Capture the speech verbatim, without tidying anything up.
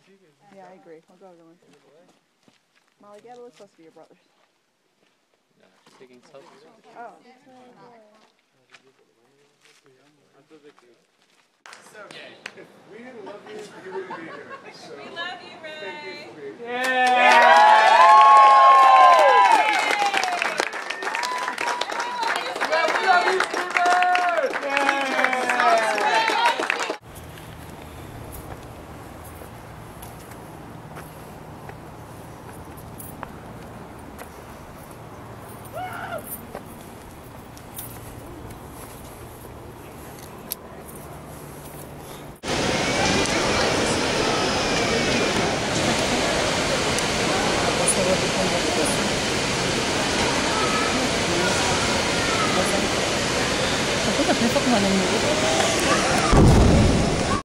Yeah, I agree. We'll go to one. Molly Gabba was supposed to be your brothers. No, she's taking selfies. Oh. So gay. If we didn't love you, you wouldn't be here. So We love you, Ray. thank you for being here. Yeah.